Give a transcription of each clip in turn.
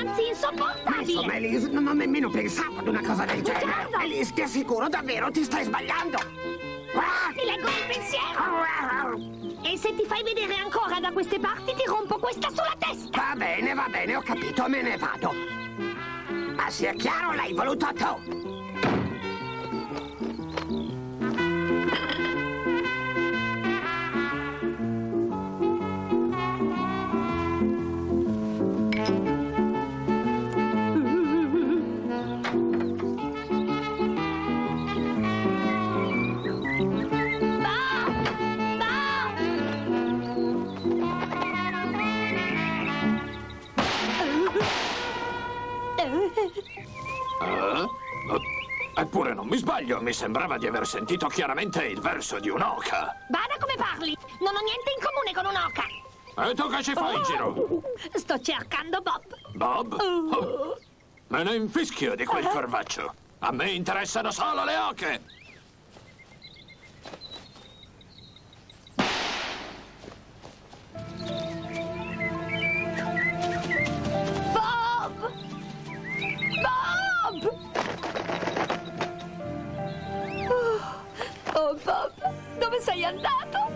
anzi insopportabile. Insomma, Elise, non ho nemmeno pensato ad una cosa del genere. Bugiardo! Elise, ti assicuro, davvero, ti stai sbagliando. Ti leggo il pensiero. E se ti fai vedere ancora da queste parti, ti rompo questa sulla testa. Va bene, ho capito, me ne vado. Ma sia chiaro, l'hai voluto tu. Eppure non mi sbaglio, mi sembrava di aver sentito chiaramente il verso di un'oca. Bada come parli, non ho niente in comune con un'oca. E tu che ci fai in giro? Sto cercando Bob. Bob? Oh. Me ne infischio di quel corvaccio. A me interessano solo le oche. Bob! Bob! Oh, Bob, dove sei andato?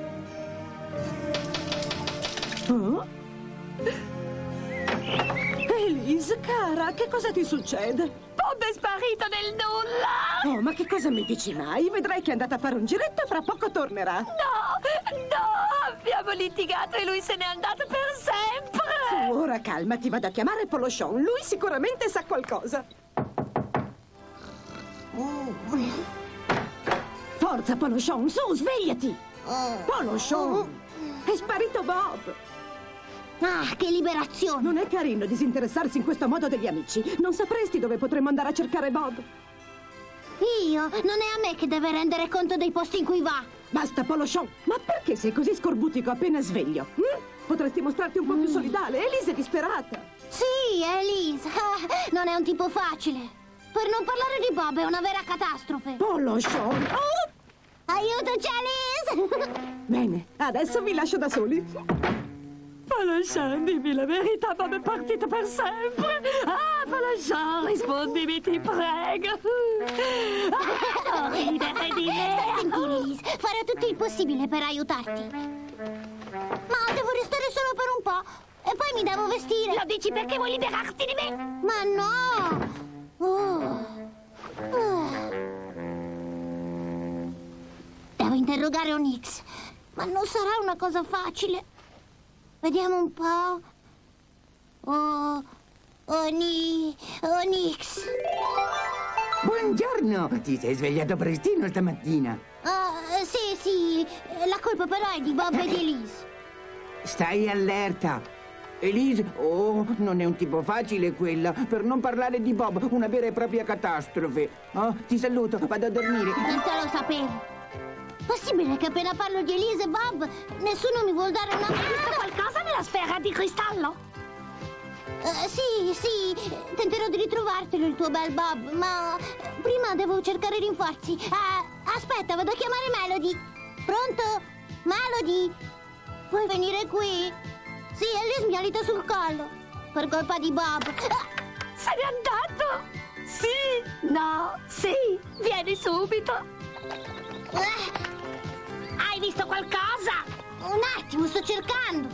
Elise, cara, che cosa ti succede? Bob è sparito nel nulla! Oh, ma che cosa mi dici mai? Vedrai che è andata a fare un giretto e fra poco tornerà. No, abbiamo litigato e lui se n'è andato per sempre! Ora calmati, vado a chiamare Polochon. Lui sicuramente sa qualcosa. Forza, Polochon, su, svegliati! Polochon! È sparito Bob! Ah, che liberazione! Non è carino disinteressarsi in questo modo degli amici. Non sapresti dove potremmo andare a cercare Bob? Io? Non è a me che deve rendere conto dei posti in cui va. Basta, Polochon! Ma perché sei così scorbutico appena sveglio? Potresti mostrarti un po' più solidale. Elise è disperata. Sì, Elise. Non è un tipo facile. Per non parlare di Bob, è una vera catastrofe. Polochon! Oh! Aiutaci, Elise! Bene, adesso vi lascio da soli. Polochon, dimmi la verità, Bob è partito per sempre! Ah, Polochon, rispondimi, ti prego! Ah, ridere di me! Senti, Elise, farò tutto il possibile per aiutarti. Ma devo restare solo per un po'. E poi mi devo vestire. Lo dici perché vuoi liberarti di me? Ma no! Devo interrogare Onyx, ma non sarà una cosa facile. Vediamo un po'. Onyx. Buongiorno, ti sei svegliato prestino stamattina. Sì, la colpa però è di Bob e di Elise. Stai allerta. Elise, non è un tipo facile quella. Per non parlare di Bob, una vera e propria catastrofe. Ti saluto, vado a dormire. Non te lo sapevo. Possibile che appena parlo di Elise e Bob, nessuno mi vuol dare una... Hai visto qualcosa nella sfera di cristallo? Sì, tenterò di ritrovartelo il tuo bel Bob, ma prima devo cercare rinforzi. Aspetta, vado a chiamare Melody. Pronto? Melody? Puoi venire qui? Sì, Elise mi ha alito sul collo. Per colpa di Bob. Se n'è andato? Sì, no, sì, vieni subito. Hai visto qualcosa? Un attimo, sto cercando.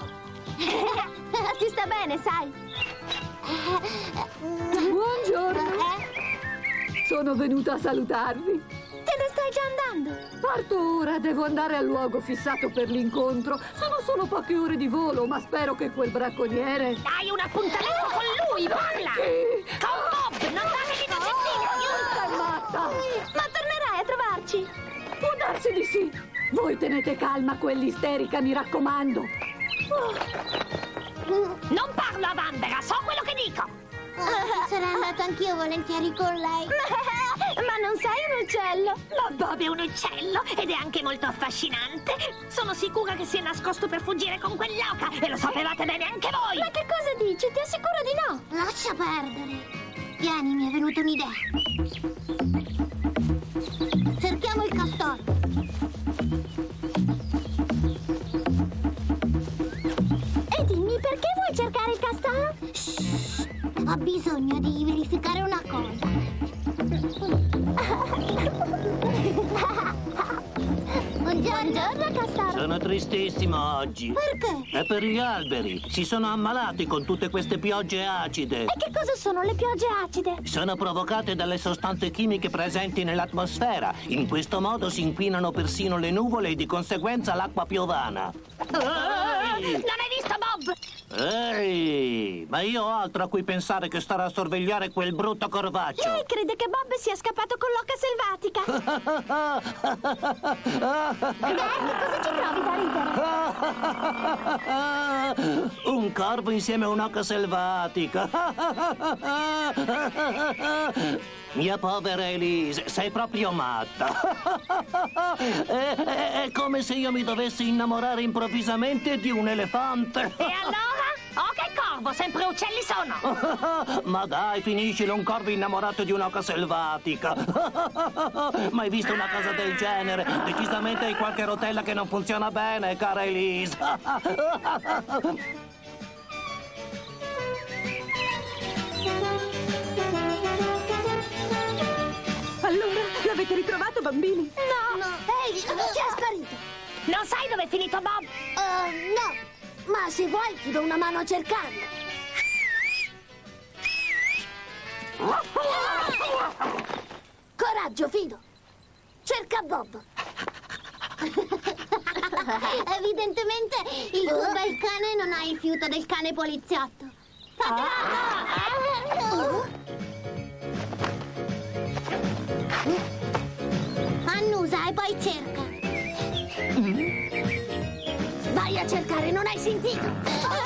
Ti sta bene, sai? Buongiorno. Sono venuta a salutarvi. Te ne stai già andando? Parto ora, devo andare al luogo fissato per l'incontro. Sono solo poche ore di volo, ma spero che quel bracconiere... Hai un appuntamento con lui, parla! Con Bob, non darmi di Sei matta! Ma tornerai a trovarci? Può darsi di sì. Voi tenete calma, quell'isterica, mi raccomando. Non parlo a vanvera, so quello che dico! Sarei andata anch'io volentieri con lei. Ma non sei un uccello? Ma Bob è un uccello ed è anche molto affascinante. Sono sicura che si è nascosto per fuggire con quell'oca e lo sapevate bene anche voi. Ma che cosa dici? Ti assicuro di no. Lascia perdere. Vieni, mi è venuta un'idea. Cerchiamo il castoro. E dimmi, perché vuoi cercare il castoro? Shhh. Ha bisogno di verificare una cosa. Buongiorno, Castoro. Sono tristissimo oggi. Perché? È per gli alberi. Si sono ammalati con tutte queste piogge acide. E che cosa sono le piogge acide? Sono provocate dalle sostanze chimiche presenti nell'atmosfera. In questo modo si inquinano persino le nuvole e di conseguenza l'acqua piovana. Non hai visto Bob? Ehi, ma io ho altro a cui pensare che stare a sorvegliare quel brutto corvaccio. Lei crede che Bob sia scappato con l'oca selvatica? Cosa ci provi da ridere? Un corvo insieme a un'oca selvatica. Mia povera Elise, sei proprio matta. È come se io mi dovessi innamorare improvvisamente di un elefante. E allora? Oh, che corvo, sempre uccelli sono. Ma dai, finiscilo, un corvo innamorato di un'oca selvatica. Mai visto una cosa del genere? Decisamente hai qualche rotella che non funziona bene, cara Elise. Allora, l'avete ritrovato, bambini? No. Ehi, chi è sparito? Non sai dove è finito Bob? No. Ma se vuoi ti do una mano a cercarlo. Coraggio, Fido. Cerca Bob. Evidentemente il tuo bel cane non ha il fiuto del cane poliziotto. Annusa e poi cerca. Vai a cercare, non hai sentito?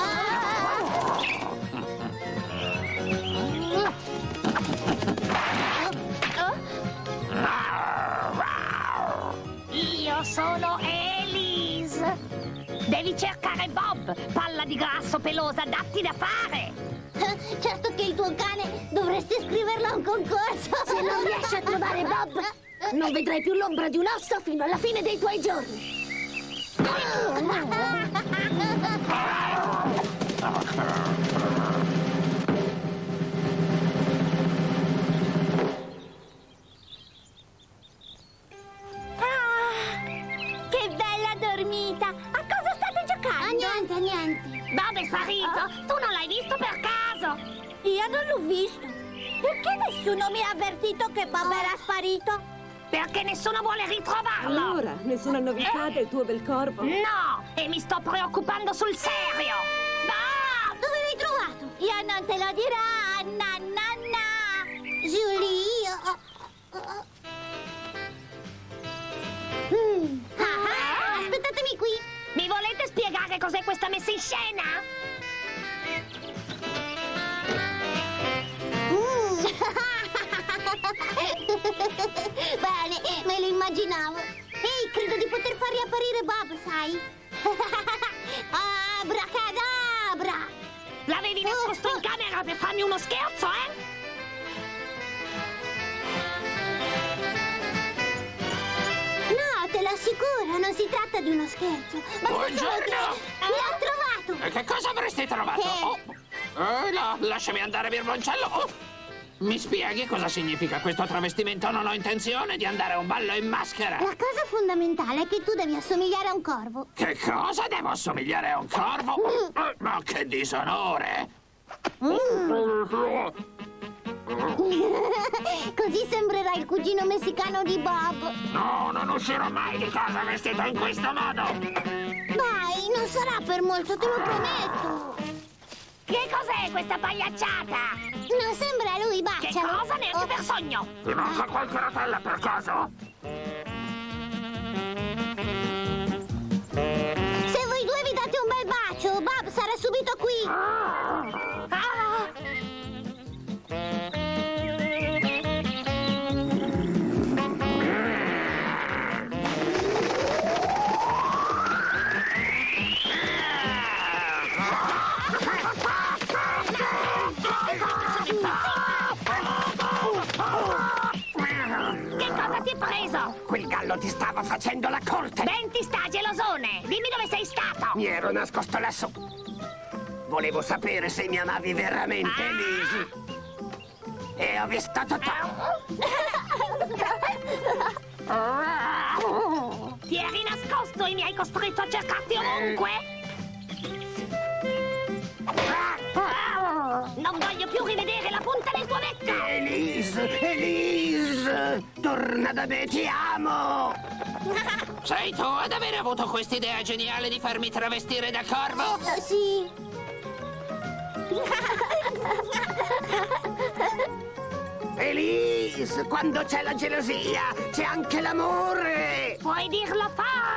Io sono Elise. Devi cercare Bob, palla di grasso pelosa, datti da fare. Certo che il tuo cane dovresti iscriverlo a un concorso. Se non riesci a trovare Bob, non vedrai più l'ombra di un osso fino alla fine dei tuoi giorni. Che bella dormita! A cosa state giocando? A niente. Bob è sparito. Tu non l'hai visto per caso? Io non l'ho visto. Perché nessuno mi ha avvertito che Bob era sparito? Perché nessuno vuole ritrovarlo. Allora, nessuna novità del tuo bel corvo? No, e mi sto preoccupando sul serio. Bob! Dove l'hai trovato? Io non te lo dirò, na. Julie. Aspettatemi qui. Mi volete spiegare cos'è questa messa in scena? Bene, me lo immaginavo. Ehi, credo di poter far riapparire Bob, sai? Abracadabra! L'avevi nascosto in camera per farmi uno scherzo, eh? No, te lo assicuro, non si tratta di uno scherzo. Buongiorno! L'ho trovato! E che cosa avresti trovato? No, lasciami andare, Birboncello. Mi spieghi cosa significa questo travestimento? Non ho intenzione di andare a un ballo in maschera. La cosa fondamentale è che tu devi assomigliare a un corvo. Che cosa? Devo assomigliare a un corvo? Ma che disonore! Così sembrerai il cugino messicano di Bob. No, non uscirò mai di casa vestito in questo modo. Dai, non sarà per molto, te lo prometto. Che cos'è questa pagliacciata? Non sembra lui, Che bacialo. cosa? Neanche per sogno. Ti manca qualche rotella per caso? Se voi due vi date un bel bacio, Bob sarà subito qui. Ah! Che cosa ti è preso? Quel gallo ti stava facendo la corte. Ben ti sta, gelosone! Dimmi dove sei stato! Mi ero nascosto lassù. Volevo sapere se mi amavi veramente, Elise. E ho visto tutto. Ti eri nascosto e mi hai costretto a cercarti ovunque. Non voglio più rivedere la punta del tuo becco. Elise, Elise, torna da me, ti amo. Sei tu ad avere avuto quest'idea geniale di farmi travestire da corvo? Sì. Elise, quando c'è la gelosia, c'è anche l'amore. Puoi dirlo forte.